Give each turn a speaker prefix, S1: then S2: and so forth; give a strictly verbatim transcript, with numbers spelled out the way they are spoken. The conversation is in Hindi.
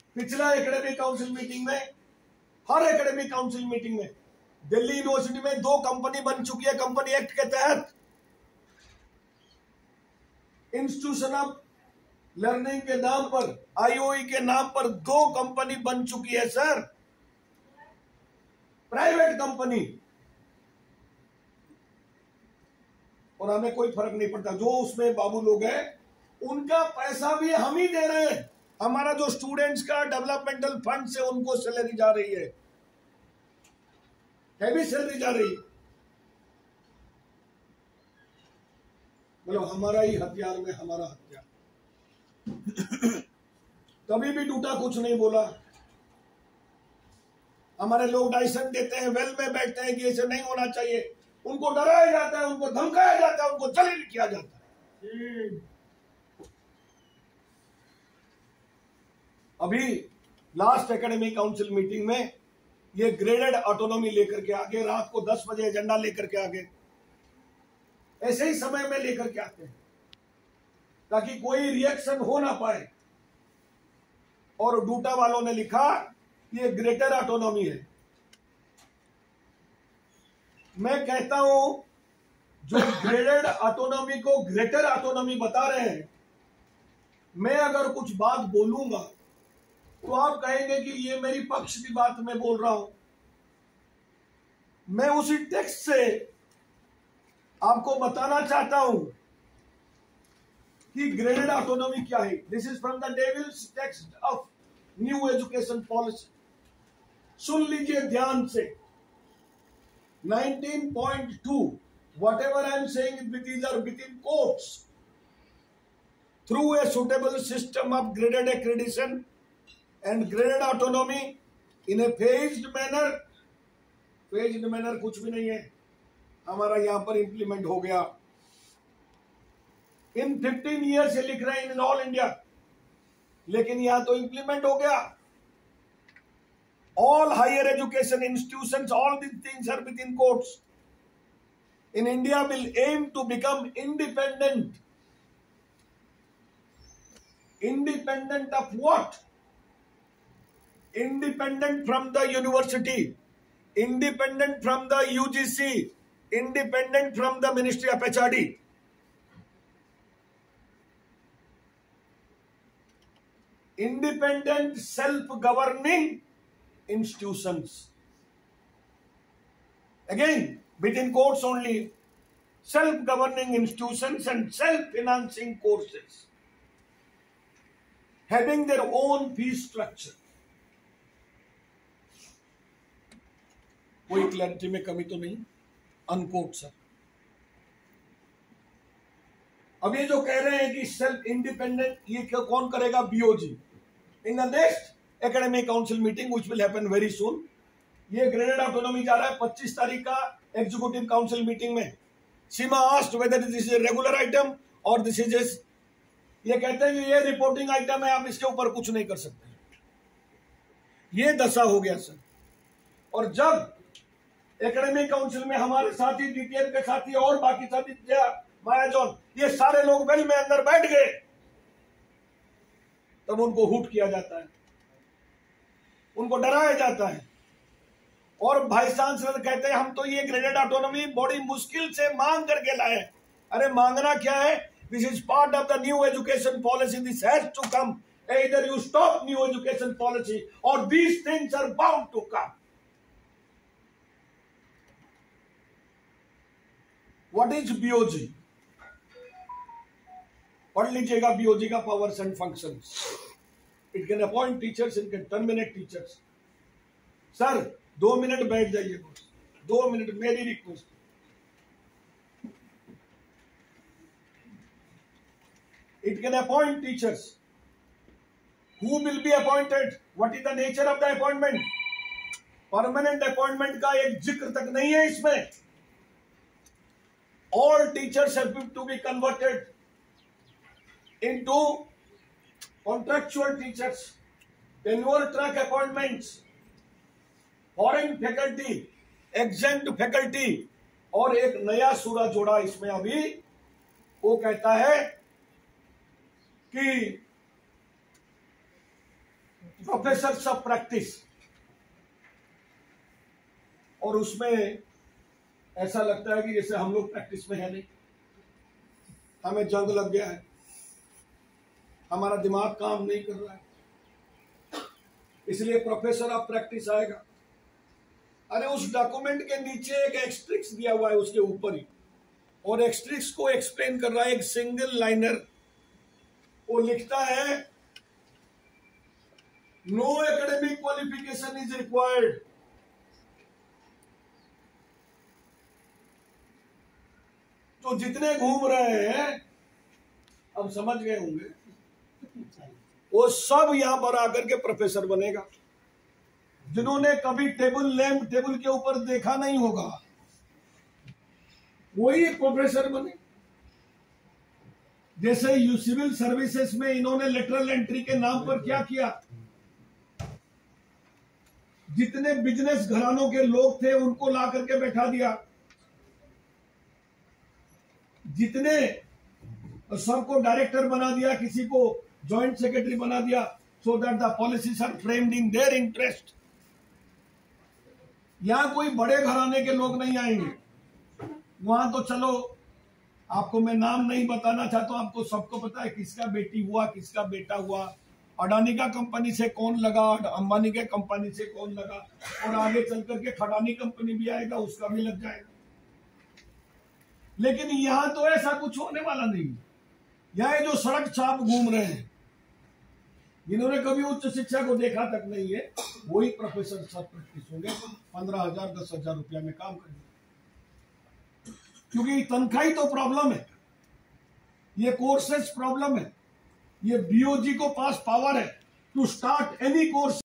S1: पिछला एकेडमिक काउंसिल मीटिंग में, हर एकेडमिक काउंसिल मीटिंग में दिल्ली यूनिवर्सिटी में दो कंपनी बन चुकी है कंपनी एक्ट के तहत। इंस्टीट्यूशन ऑफ लर्निंग के नाम पर, आईओई के नाम पर दो कंपनी बन चुकी है सर, प्राइवेट कंपनी, और हमें कोई फर्क नहीं पड़ता। जो उसमें बाबू लोग हैं उनका पैसा भी हम ही दे रहे हैं। हमारा जो स्टूडेंट्स का डेवलपमेंटल फंड से उनको सैलरी जा रही है, हैवी सैलरी जा रही है। मतलब हमारा ही हथियार में हमारा हथियार। कभी भी टूटा कुछ नहीं बोला। हमारे लोग डाइसन देते हैं, वेल में बैठते हैं कि ऐसे नहीं होना चाहिए, उनको डराया जाता है, उनको धमकाया जाता है, उनको जलील किया जाता है। अभी लास्ट एकेडमिक काउंसिल मीटिंग में ये ग्रेडेड ऑटोनॉमी लेकर के आगे, रात को दस बजे एजेंडा लेकर के आगे, ऐसे ही समय में लेकर के आते हैं ताकि कोई रिएक्शन हो ना पाए। और डूटा वालों ने लिखा ये ग्रेटर ऑटोनॉमी है। मैं कहता हूं जो ग्रेडेड ऑटोनॉमी को ग्रेटर ऑटोनॉमी बता रहे हैं, मैं अगर कुछ बात बोलूंगा तो आप कहेंगे कि ये मेरी पक्ष की बात मैं बोल रहा हूं। मैं उसी टेक्स्ट से आपको बताना चाहता हूं कि ग्रेडेड ऑटोनॉमी क्या है। This is from the devil's text of new education policy. सुन लीजिए ध्यान से। Nineteen point two, whatever I am saying these are within quotes. Through a suitable system of graded accreditation and graded autonomy in a phased manner, phased manner कुछ भी नहीं है, हमारा यहां पर इंप्लीमेंट हो गया। इन फिफ्टीन ईयर से लिख रहे हैं इन ऑल इंडिया, लेकिन यहां तो इंप्लीमेंट हो गया। All higher education institutions, all these things are within quotes. In India will aim to become independent. Independent of what? Independent from the university, independent from the U G C, independent from the Ministry of H R D. Independent self-governing institutions. Again, within quotes only, self-governing institutions and self-financing courses having their own fee structure. कोई क्लैरिटी में कमी तो नहीं? Unquote sir. अब ये जो कह रहे हैं कि सेल्फ इंडिपेंडेंट, ये कौन करेगा? BOG. In the next academic council meeting which will happen very soon, ये ग्रेडेड ऑटोनॉमी जा रहा है पच्चीस तारीख का एग्जीक्यूटिव काउंसिल मीटिंग में। Seema asked whether this is a regular item और दिस इज, ये कहते हैं कि ये रिपोर्टिंग आइटम है, आप इसके ऊपर कुछ नहीं कर सकते। ये दशा हो गया सर। और जब एकेडमिक काउंसिल में हमारे साथी, डीटीएम के साथी और बाकी साथी, माया जॉन, ये सारे लोग वेल में अंदर बैठ गए, तब उनको हुट किया जाता है, उनको डराया जाता है। और भाई सांसद कहते हैं हम तो ये ग्रेडेड ऑटोनॉमी बड़ी मुश्किल से मांग करके लाए। अरे मांगना क्या है? This is part of the new education policy, this has to come. either you stop new education policy or these things are bound to come. What is B O G? पढ़ लीजिएगा बीओजी का powers and functions. It can appoint teachers, it can terminate teachers. Sir दो मिनट बैठ जाइए, दो मिनट मेरी request. It can appoint teachers. Who will be appointed? What is the nature of the appointment? Permanent appointment का एक जिक्र तक नहीं है इसमें। All teachers have to be converted into contractual teachers, tenure track appointments, foreign faculty, exempt faculty, और एक नया सूरा जोड़ा इसमें अभी। वो कहता है कि प्रोफेसर सब प्रैक्टिस, और उसमें ऐसा लगता है कि जैसे हम लोग प्रैक्टिस में है नहीं, हमें जंग लग गया है, हमारा दिमाग काम नहीं कर रहा है, इसलिए प्रोफेसर ऑफ प्रैक्टिस आएगा। अरे उस डॉक्यूमेंट के नीचे एक एक्सट्रिक्स दिया हुआ है उसके ऊपर ही, और एक्सट्रिक्स को एक्सप्लेन कर रहा है एक सिंगल लाइनर। वो लिखता है no academic qualification is required. तो जितने घूम रहे हैं, अब समझ गए होंगे, वो सब यहां पर आकर के प्रोफेसर बनेगा। जिन्होंने कभी टेबल लैंप टेबल के ऊपर देखा नहीं होगा, वही एक प्रोफेसर बने। जैसे यू सिविल सर्विसेज में इन्होंने लेटरल एंट्री के नाम पर क्या किया, जितने बिजनेस घरानों के लोग थे उनको ला करके बैठा दिया, जितने सबको डायरेक्टर बना दिया, किसी को जॉइंट सेक्रेटरी बना दिया, so that the policies are framed in their interest. यहां कोई बड़े घराने के लोग नहीं आएंगे, वहां तो चलो आपको मैं नाम नहीं बताना चाहता हूं, आपको सबको पता है किसका बेटी हुआ, किसका बेटा हुआ, अडानी का कंपनी से कौन लगा, अंबानी के कंपनी से कौन लगा, और आगे चल करके खटानी कंपनी भी आएगा, उसका भी लग जाएगा। लेकिन यहां तो ऐसा कुछ होने वाला नहीं। यहां जो सड़क छाप घूम रहे हैं, जिन्होंने कभी उच्च शिक्षा को देखा तक नहीं है, वही प्रोफेसर सब प्रैक्टिस होंगे, पंद्रह हजार दस हजार रुपया में काम करेंगे। क्योंकि तनख्वाही तो प्रॉब्लम है, ये कोर्सेज प्रॉब्लम है, ये बीओजी को पास पावर है टू स्टार्ट एनी कोर्स।